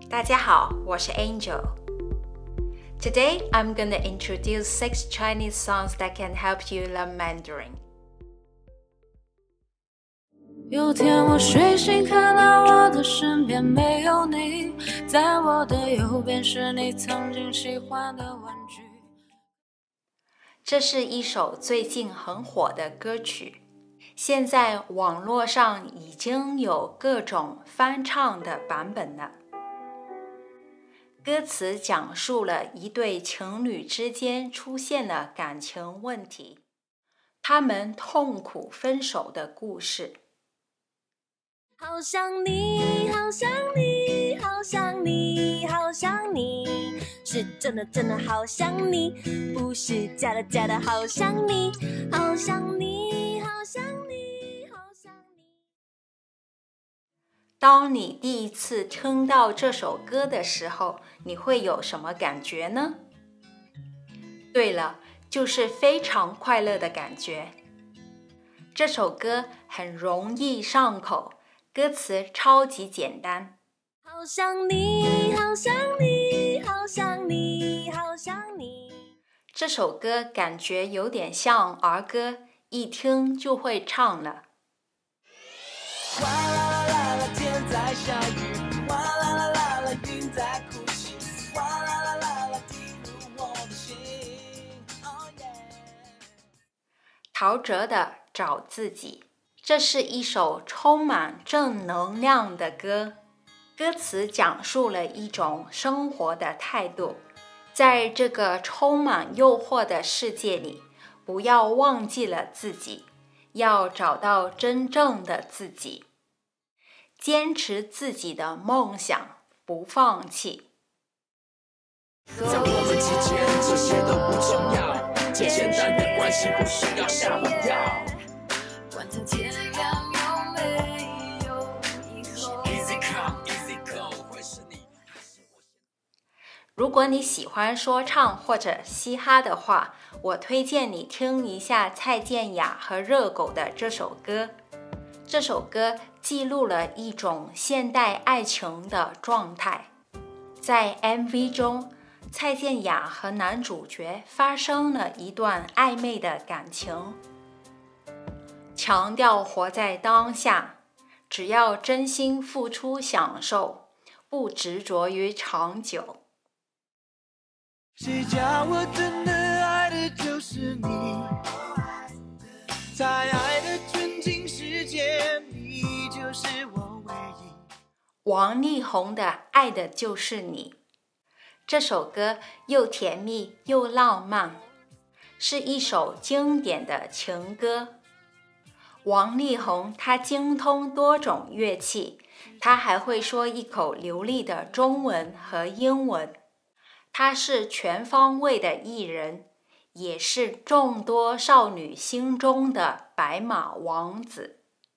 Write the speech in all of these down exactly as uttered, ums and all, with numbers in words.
大家好，我是 Angel. Today, I'm gonna introduce six Chinese songs that can help you learn Mandarin. 有天我睡醒，看到我的身边没有你，在我的右边是你曾经喜欢的玩具。 这是一首最近很火的歌曲，现在网络上已经有各种翻唱的版本了。歌词讲述了一对情侣之间出现了感情问题，他们痛苦分手的故事。 好想你，好想你，好想你，好想你，是真的真的好想你，不是假的假的好想你，好想你，好想你，好想你。 当你第一次听到这首歌的时候，你会有什么感觉呢？对了，就是非常快乐的感觉。这首歌很容易上口，歌词超级简单。 好想你，好想你，好想你，好想你。 这首歌感觉有点像儿歌，一听就会唱了。 哗啦啦啦，天在下雨，哗啦啦啦啦，云在哭泣，哗啦啦啦啦，滴入我的心。Oh yeah。 陶喆的《找自己》，这是一首充满正能量的歌，歌词讲述了一种生活的态度，在这个充满诱惑的世界里，不要忘记了自己，要找到真正的自己，坚持自己的梦想，不放弃。 在我们之间，这些都不重要，简简单的关系不需要下猛药。 管它天亮有没有以后。 Easy come, easy go， 会是你还是我？ 如果你喜欢说唱或者嘻哈的话，我推荐你听一下蔡健雅和热狗的这首歌。这首歌记录了一种现代爱情的状态。在 M V 中，蔡健雅和男主角发生了一段暧昧的感情，强调活在当下，只要真心付出享受，不执着于长久。 谁叫我真的爱的就是你，在爱的纯净世界，你就是我唯一。 王力宏的《爱的就是你》，这首歌又甜蜜又浪漫，是一首经典的情歌。王力宏他精通多种乐器，他还会说一口流利的中文和英文。他是全方位的艺人，也是众多少女心中的白马王子。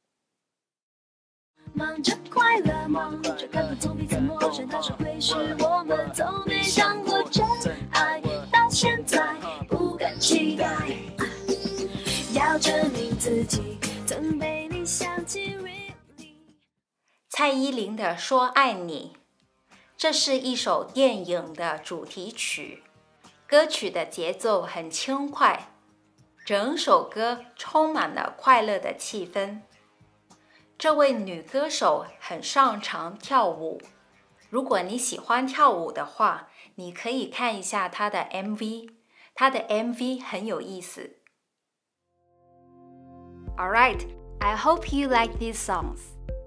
忙着快乐，忙着根本从彼此陌生的社会是我们从没想过真爱，到现在不敢期待，要证明自己曾被你想起。 蔡依林的《说爱你》，这是一首电影的主题曲，歌曲的节奏很轻快，整首歌充满了快乐的气氛。这位女歌手很擅长跳舞，如果你喜欢跳舞的话，你可以看一下她的 M V， 她的 M V 很有意思。Alright, I hope you like these songs.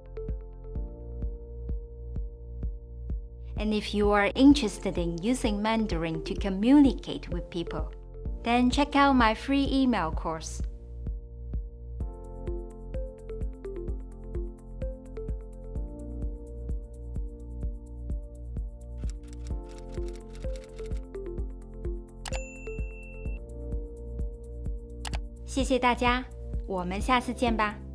And if you are interested in using Mandarin to communicate with people, then check out my free email course.谢谢大家，我们下次见吧。